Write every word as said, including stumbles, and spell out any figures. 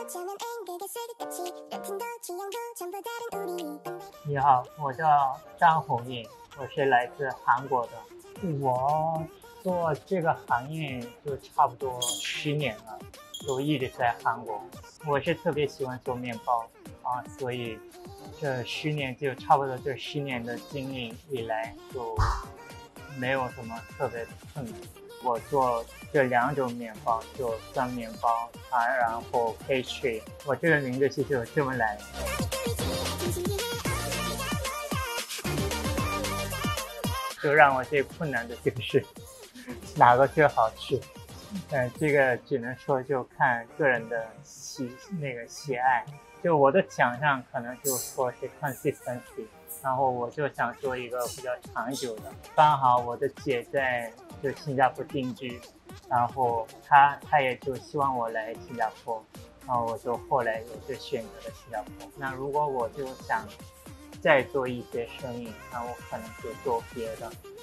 你好，我叫张红印，我是来自韩国的。我做这个行业就差不多十年了，就一直在韩国。我是特别喜欢做面包啊，所以这十年就差不多这十年的经历以来，就没有什么特别的困难。我做这两种面包，就酸面包啊，然后 pastry。我这个名字其实有这么来的。就让我最困难的就是哪个最好吃。嗯，这个只能说就看个人的喜那个喜爱。就我的强项可能就说是 consistency， 然后我就想做一个比较长久的。刚好我的姐在就新加坡定居，然后她她也就希望我来新加坡，然后我就后来我就选择了新加坡。那如果我就想再做一些生意，那我可能就做别的。